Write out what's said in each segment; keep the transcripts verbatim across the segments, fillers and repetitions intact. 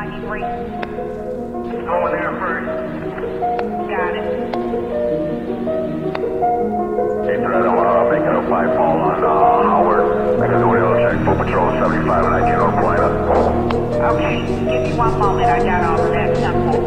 ninety-three. Going there first. Got it. Hey, Fred, I'm uh, making a five ball on uh, Howard. Making an oil check for patrol seventy-five and I get on flight up. Okay, give me one moment. I got all of that simple.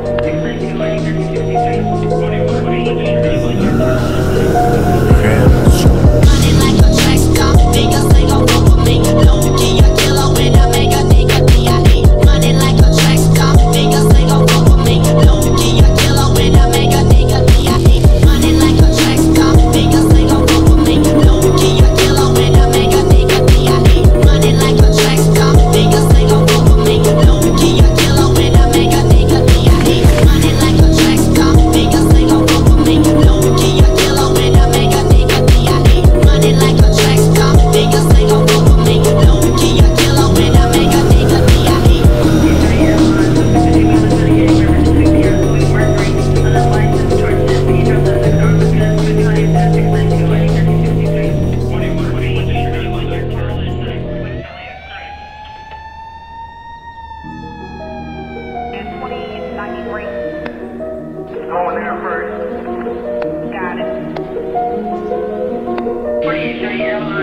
Going there first. Got it. What do you say,